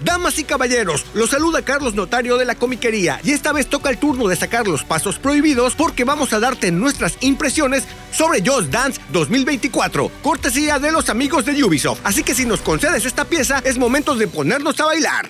Damas y caballeros, los saluda Carlos Notario de la Comiquería y esta vez toca el turno de sacar los pasos prohibidos porque vamos a darte nuestras impresiones sobre Just Dance 2024, cortesía de los amigos de Ubisoft. Así que si nos concedes esta pieza, es momento de ponernos a bailar.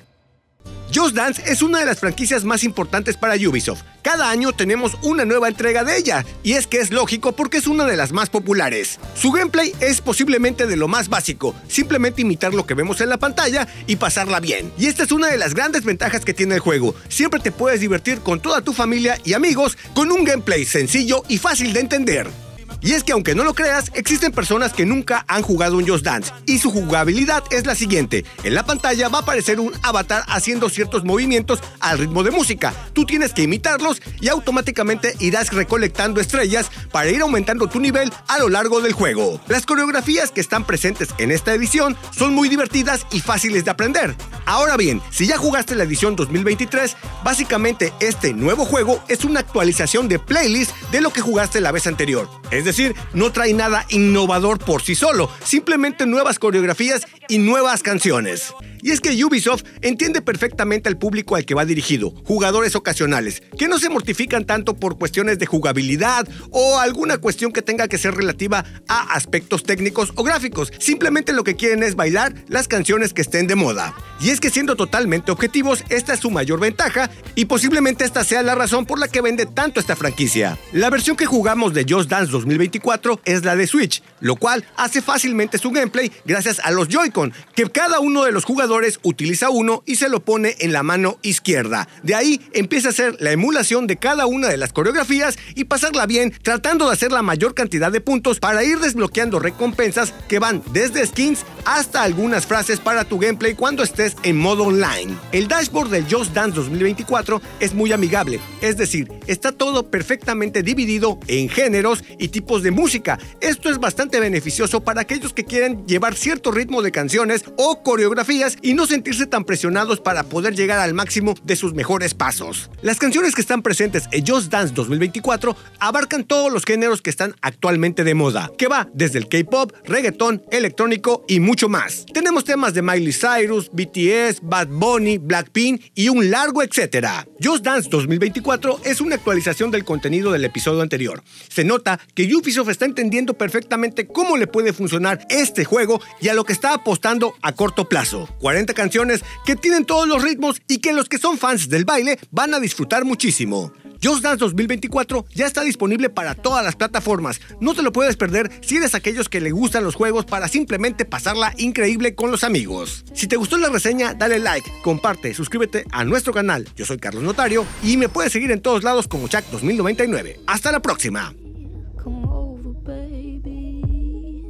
Just Dance es una de las franquicias más importantes para Ubisoft. Cada año tenemos una nueva entrega de ella, y es que es lógico porque es una de las más populares. Su gameplay es posiblemente de lo más básico, simplemente imitar lo que vemos en la pantalla y pasarla bien. Y esta es una de las grandes ventajas que tiene el juego. Siempre te puedes divertir con toda tu familia y amigos con un gameplay sencillo y fácil de entender. Y es que aunque no lo creas, existen personas que nunca han jugado un Just Dance y su jugabilidad es la siguiente. En la pantalla va a aparecer un avatar haciendo ciertos movimientos al ritmo de música. Tú tienes que imitarlos y automáticamente irás recolectando estrellas para ir aumentando tu nivel a lo largo del juego. Las coreografías que están presentes en esta edición son muy divertidas y fáciles de aprender. Ahora bien, si ya jugaste la edición 2023, básicamente este nuevo juego es una actualización de playlist de lo que jugaste la vez anterior. Es decir, no trae nada innovador por sí solo, simplemente nuevas coreografías y nuevas canciones. Y es que Ubisoft entiende perfectamente al público al que va dirigido, jugadores ocasionales, que no se mortifican tanto por cuestiones de jugabilidad o alguna cuestión que tenga que ser relativa a aspectos técnicos o gráficos. Simplemente lo que quieren es bailar las canciones que estén de moda. Y es que siendo totalmente objetivos, esta es su mayor ventaja y posiblemente esta sea la razón por la que vende tanto esta franquicia. La versión que jugamos de Just Dance 2024 es la de Switch, lo cual hace fácilmente su gameplay gracias a los Joy-Con, que cada uno de los jugadores utiliza uno y se lo pone en la mano izquierda. De ahí empieza a hacer la emulación de cada una de las coreografías y pasarla bien, tratando de hacer la mayor cantidad de puntos para ir desbloqueando recompensas que van desde skins hasta algunas frases para tu gameplay cuando estés en modo online. El dashboard del Just Dance 2024 es muy amigable, es decir, está todo perfectamente dividido en géneros y tipos de música. Esto es bastante beneficioso para aquellos que quieren llevar cierto ritmo de canciones o coreografías y no sentirse tan presionados para poder llegar al máximo de sus mejores pasos. Las canciones que están presentes en Just Dance 2024 abarcan todos los géneros que están actualmente de moda, que va desde el K-pop, reggaetón, electrónico y mucho más. Tenemos temas de Miley Cyrus, BTS, Bad Bunny, Blackpink y un largo etcétera. Just Dance 2024 es una actualización del contenido del episodio anterior. Se nota que Ubisoft está entendiendo perfectamente cómo le puede funcionar este juego y a lo que está apostando a corto plazo. 40 canciones que tienen todos los ritmos y que los que son fans del baile van a disfrutar muchísimo. Just Dance 2024 ya está disponible para todas las plataformas. No te lo puedes perder si eres aquellos que le gustan los juegos para simplemente pasarla increíble con los amigos. Si te gustó la reseña, dale like, comparte, suscríbete a nuestro canal. Yo soy Carlos Notario y me puedes seguir en todos lados como Chuck2099. ¡Hasta la próxima!